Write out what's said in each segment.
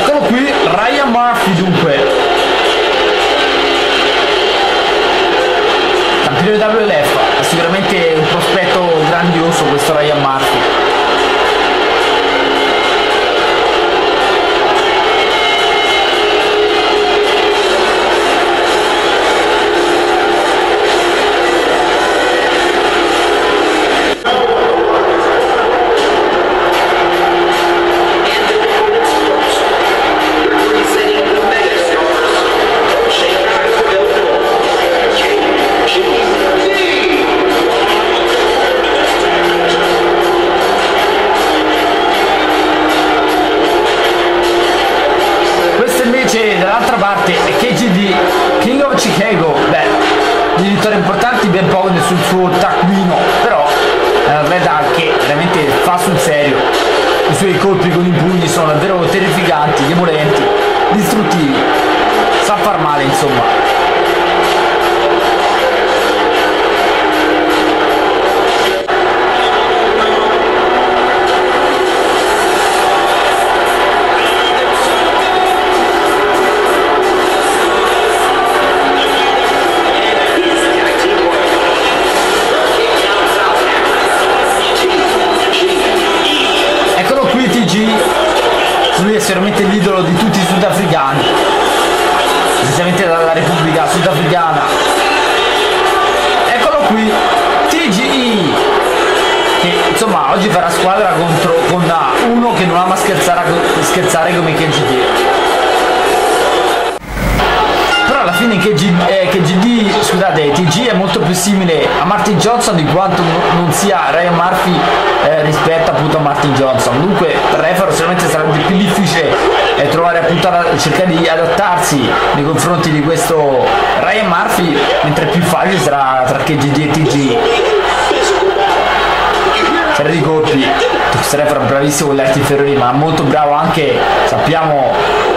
Eccolo qui, Ryan Murphy dunque, campione WLF, è sicuramente un prospetto grandioso questo Ryan Murphy. Dall'altra parte KGD, King of Chicago, beh, di vittorie importanti ben poco sul suo taccuino, però è un atleta che veramente fa sul serio. I suoi colpi con i pugni sono davvero terrificanti, demolenti, distruttivi, sa far male insomma. Lui è sicuramente l'idolo di tutti i sudafricani, specialmente dalla Repubblica Sudafricana. Eccolo qui, TGE, che insomma oggi farà squadra con uno che non ama scherzare come KGD. Però alla fine TG è molto più simile a Martin Johnson di quanto non sia Ryan Murphy rispetto appunto a Martin Johnson. Dunque per Refaro sicuramente sarà più difficile trovare appunto cercare di adattarsi nei confronti di questo Ryan Murphy, mentre più facile sarà tra KGD e TG. Serie di colpi, Refaro è bravissimo con le arti inferiori, ma molto bravo anche, sappiamo,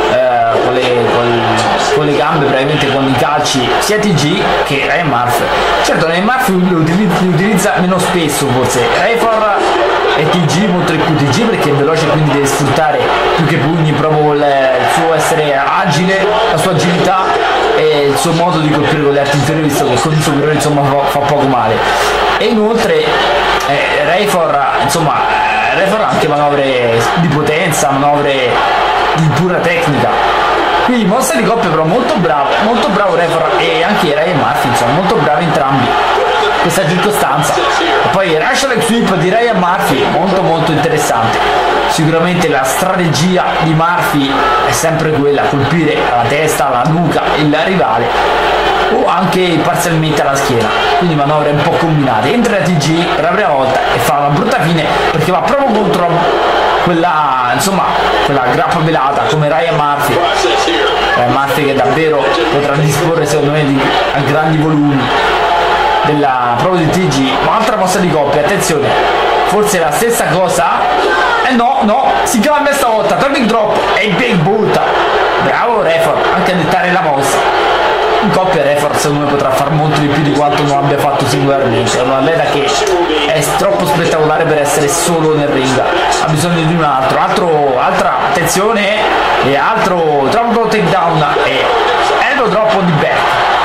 con le gambe, praticamente con i calci, sia TG che Ryan Murphy. Certo Ryan Murphy lo utilizza meno spesso forse, Refar e TG molto di più. TG perché è veloce, quindi deve sfruttare più che pugni proprio il suo essere agile, la sua agilità e il suo modo di colpire con le arti inferiori, visto che con il superiore insomma fa poco male. E inoltre Refar ha anche manovre di potenza, manovre di pura tecnica. Quindi mossa di coppia però molto bravo Refar e anche Ryan Murphy, insomma molto bravi entrambi in questa circostanza. E poi Russian Leg Sweep di Ryan Murphy, molto interessante. Sicuramente la strategia di Murphy è sempre quella, colpire alla testa, alla nuca il rivale o anche parzialmente alla schiena, quindi manovre un po' combinate. Entra la TG per la prima volta e fa una brutta fine perché va proprio contro quella grappa velata come Ryan Murphy che davvero potrà disporre secondo me a grandi volumi proprio di TG. Un'altra mossa di coppia, attenzione, forse la stessa cosa, no, si cambia stavolta, turning drop e big butta, bravo Refar anche a dettare la mossa. In coppia Refar secondo me potrà far molto di più di quanto non abbia fatto singolarmente. È un atleta che è troppo spettacolare per essere solo nel ring, ha bisogno di un altra attenzione e altro drop takedown e elbow drop on the back.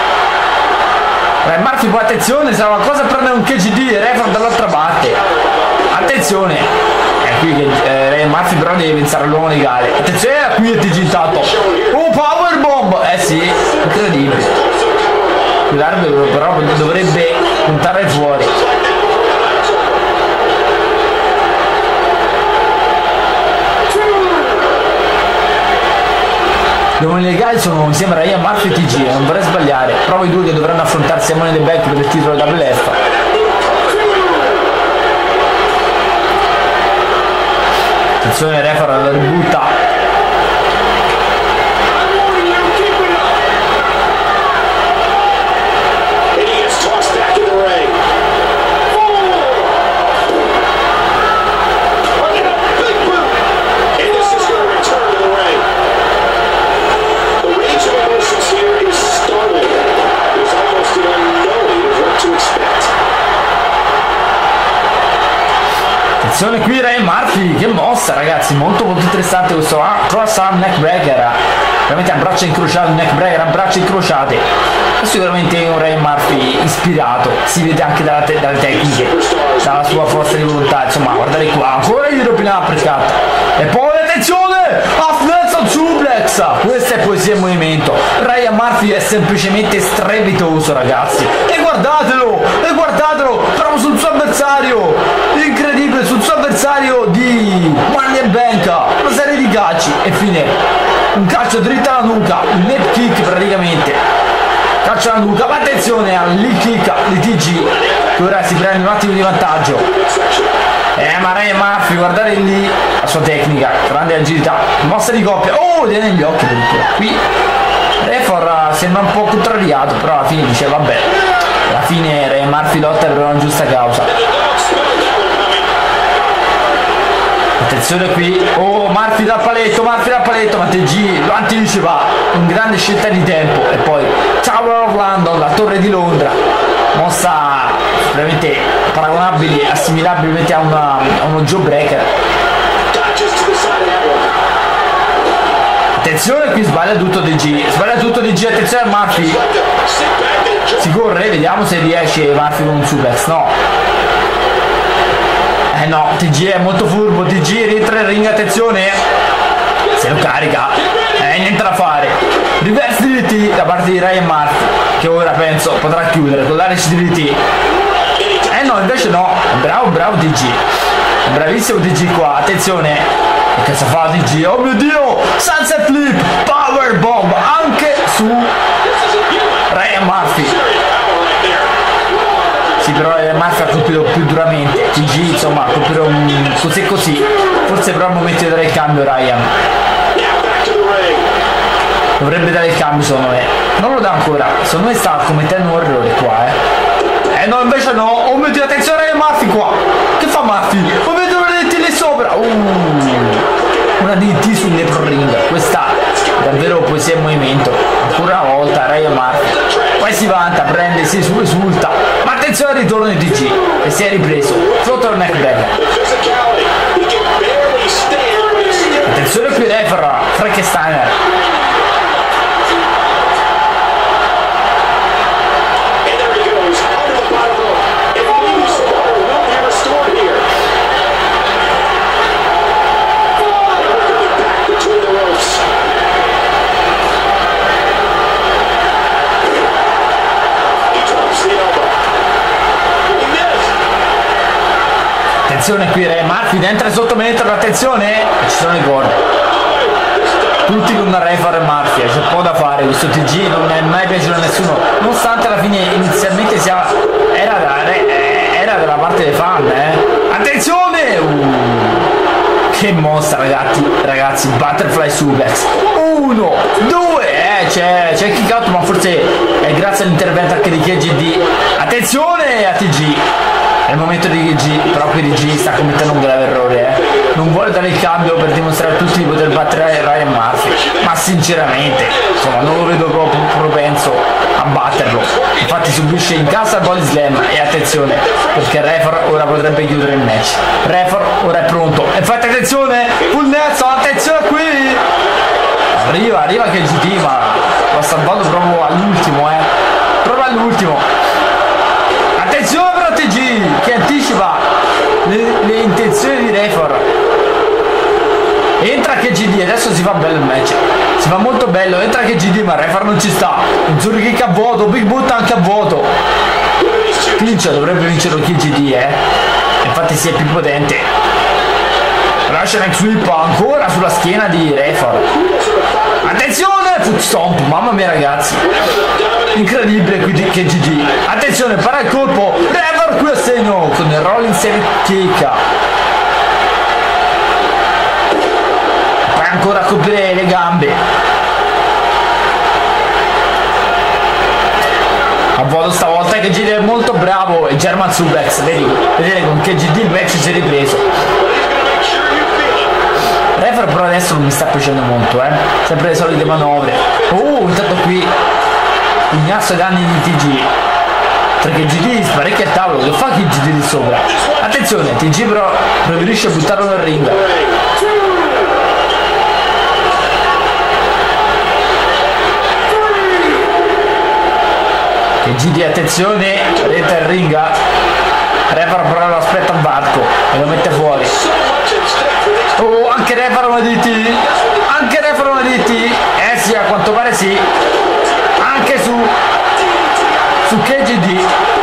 Murphy poi attenzione, sarà qualcosa a prendere un KGD e Refar dall'altra parte, attenzione, è qui che Ryan Murphy però deve pensare all'uomo legale. Attenzione, qui è TG intanto, powerbomb, sì, incredibile, l'arbitro però dovrebbe puntare fuori. Gli uomini legali sono insieme a Ryan Murphy e TG, non vorrei sbagliare, proprio i due che dovranno affrontarsi a Money in the Bank per il titolo WF. Attenzione, Refar la ributta. Attenzione qui Ryan Murphy, che mossa ragazzi, molto interessante questo cross arm neckbreaker, veramente a braccia incrociate, neckbreaker a braccia incrociate. È sicuramente un Ryan Murphy ispirato, si vede anche dalle tecniche, dalla sua forza di volontà, insomma guardate qua, ancora il European Uppercut e poi attenzione, Half Nelson Suplex, questa è poesia in movimento. Ryan Murphy è semplicemente strepitoso ragazzi, e guardatelo proprio sul suo avversario, incredibile, sul suo avversario di Money in Bank, una serie di calci e fine, un calcio dritto alla nuca, un neck kick praticamente, calcio alla nuca, ma attenzione al lead kick di TG che ora si prende un attimo di vantaggio. Ma Ryan Murphy, guardate lì la sua tecnica, grande agilità, mossa di coppia, oh, tiene negli occhi addirittura. Qui Refor sembra un po' contrariato, però alla fine dice vabbè, alla fine Ryan Murphy lotta per una giusta causa. Attenzione qui, oh, Murphy dal paletto, ma TG lo anticipa, un grande scelta di tempo, e poi Tower of London, la torre di Londra, mossa veramente paragonabile, assimilabile a uno jawbreaker. Attenzione qui, sbaglia tutto DG, attenzione a Murphy, si corre, vediamo se riesce Murphy con un suplex, no, TG è molto furbo, TG rientra in ring, attenzione, se lo carica, niente da fare, reverse DDT da parte di Ryan Murphy, che ora penso potrà chiudere con l'Irish DDT, no, invece no, bravo TG, bravissimo TG qua, attenzione, che cosa fa TG, oh mio dio, sunset flip, power bomb, anche su Ryan Murphy. Sì, però Murphy ha colpito più duramente, TG insomma ha colpito così, forse però al momento di dare il cambio Ryan dovrebbe dare il cambio secondo me, non lo dà ancora, secondo me sta commettendo un errore qua, no, invece no, oh mio dio, attenzione a Murphy qua, che fa Murphy, oh mio dio, una DDT lì sopra, una DDT sul Nepro Ring, questa è davvero poesia in movimento, ancora una volta Ryan Murphy, poi si vanta, prende, si esulta, ma attenzione al ritorno di TG, e si è ripreso, sotto il neckbreaker, attenzione qui Refer, Frankensteiner, attenzione qui Murphy entra sotto metro, attenzione, ci sono i gol, tutti con una Refer e Murphy, c'è poco da fare, questo TG non è mai piaciuto a nessuno, nonostante alla fine inizialmente era dalla parte dei fan, attenzione, che mossa ragazzi, butterfly suplex, 1, 2, c'è il kick out, ma forse è grazie all'intervento anche di KGD, attenzione a TG, è il momento di KG, però qui DG sta commettendo un grave errore, non vuole dare il cambio per dimostrare a tutti di poter battere Ryan Murphy, ma sinceramente insomma non lo vedo proprio propenso a batterlo, infatti subisce in casa il body slam, e attenzione perché Refer ora potrebbe chiudere il match, Refer ora è pronto, infatti attenzione, full Nelson, attenzione qui, arriva KGD, ma l'ha salvato proprio all'ultimo, attenzione però TG che anticipa le intenzioni di Refer, entra KGD, adesso si fa bello il match, si fa molto bello, entra KGD ma Refer non ci sta, un Zuri kick a vuoto, big boot anche a vuoto, clinch dovrebbe vincere KGD, infatti si è più potente, Russian neck sweep ancora sulla schiena di Refer, attenzione, foot stomp, mamma mia ragazzi, incredibile qui di KGD, attenzione, para il colpo, Refer qui a segno con il rolling seven kick, poi ancora a coprire le gambe, a vuoto stavolta KGD è molto bravo, e German suplex, vedete con KGD il match si è ripreso, Refer però adesso non mi sta piacendo molto, sempre le solite manovre, intanto qui pugnazzo ai danni di TG, perché GD sparecchia il tavolo, che fa che GD di sopra. Attenzione, TG però preferisce buttarlo nel ring. Che GD, attenzione, rete il ring. Refaro però lo aspetta al varco e lo mette fuori. Oh, anche Refaro Madetti, anche Refaro Madetti, sì, a quanto pare sì, anche su KGD.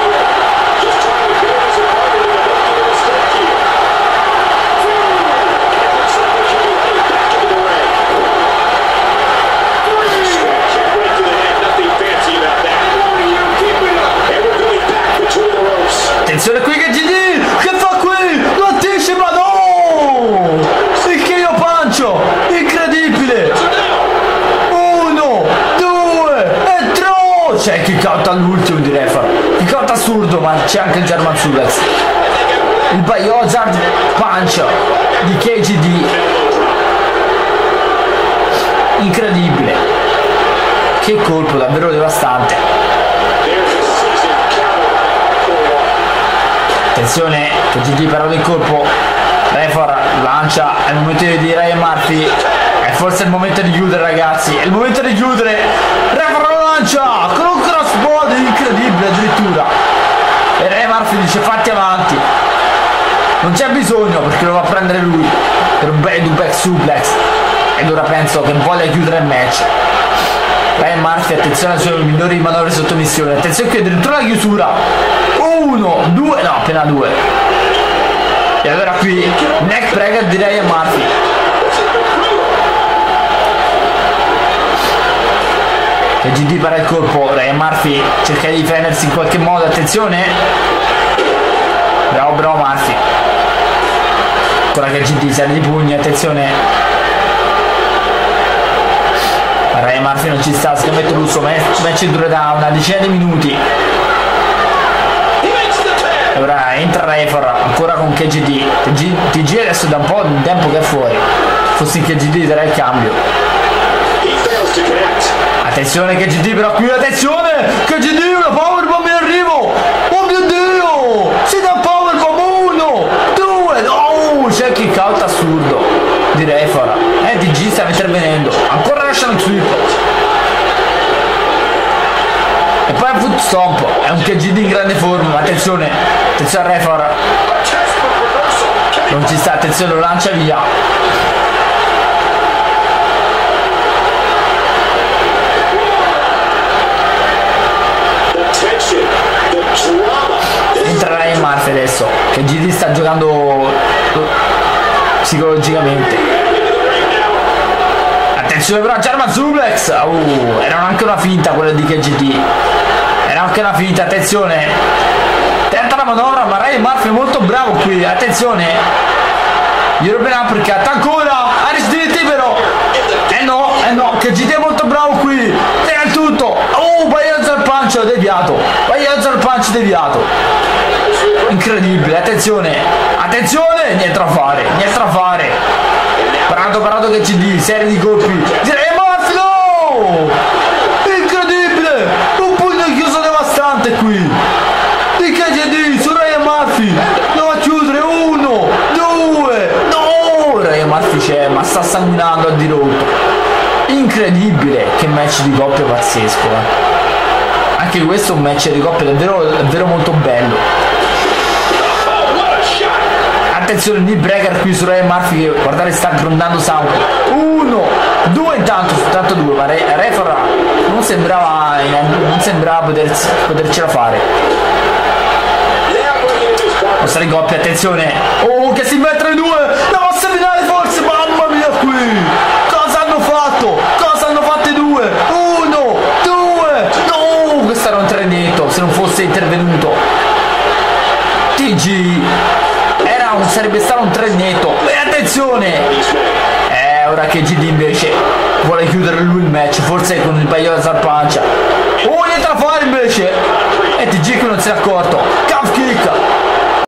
Attenzione qui KGD, che fa qui? Lo anticipa, no! Il che io pancio, incredibile! 1, 2 e 3! C'è chi cauta all'ultimo di Refaro, chi cauta assurdo, ma c'è anche il German Suplex. Il Biohazard Punch di KGD, incredibile, che colpo davvero devastante. Attenzione, KGD però del colpo, Refaro lancia, è il momento di Ryan Murphy, è forse il momento di chiudere ragazzi, è il momento di chiudere. Refaro lancia con un crossbody incredibile addirittura, e Ryan Murphy dice fatti avanti, non c'è bisogno perché lo va a prendere lui per un bel back suplex, ed ora penso che voglia chiudere il match. Ryan Murphy, attenzione alle sue migliori manovre sotto missione, attenzione qui addirittura la chiusura, 1, 2, no appena 2, e allora qui neckbreaker di Ryan Murphy. KGD para il colpo, Ryan Murphy cerca di difendersi in qualche modo, attenzione, bravo Murphy, ancora KGD, serie di pugni, attenzione. Ryan Murphy non ci sta, schiametto russo, match durerà una decina di minuti. E ora entra Refaro ancora con KGD. TG adesso da un po' di tempo che è fuori, fossi in KGD darà il cambio. Attenzione KGD però qui, attenzione KGD, una powerbomb in arrivo, oh mio dio, si dà powerbomb, 1, 2, oh, c'è kick out assurdo di Refaro, TG sta intervenendo, ancora National Sweep, e poi foot stomp, è un KGD in grande forma, attenzione a Refaro, non ci sta, attenzione, lo lancia via. Entra Ryan Murphy adesso, che GD sta giocando psicologicamente. Attenzione però, German Suplex, era anche una finta quella di KGD, era anche una finta, attenzione, tenta la manovra ma Ryan Murphy è molto bravo qui, attenzione, European Uppercut, ancora, Irish DDT però, no, KGD è molto bravo qui, tira il tutto, Biohazard Punch deviato, incredibile, attenzione, niente da fare, parato KGD, serie di colpi, direi Murphy, no! Incredibile, un pugno chiuso devastante qui, di KGD su Ryan Murphy, lo va a chiudere, 1, 2, no! Ryan Murphy c'è, ma sta sanguinando a dirotto, incredibile, che match di coppia pazzesco, Anche questo è un match di coppia davvero molto bello. Attenzione, knee breaker qui su Ryan Murphy, che guardate sta grondando sangue. 1, 2 intanto, soltanto 2, ma Refaro non sembrava potercela fare. Mossa di coppia, attenzione, che si mette le due, la mossa finale forse, mamma mia qui, cosa hanno fatto i due, 1, 2, no, questo era un trenetto, se non fosse intervenuto TG sarebbe stato un trenetto. E attenzione, ora che GD invece vuole chiudere lui il match, forse con il Biohazard Punch, niente da fare invece, e TG qui non si è accorto,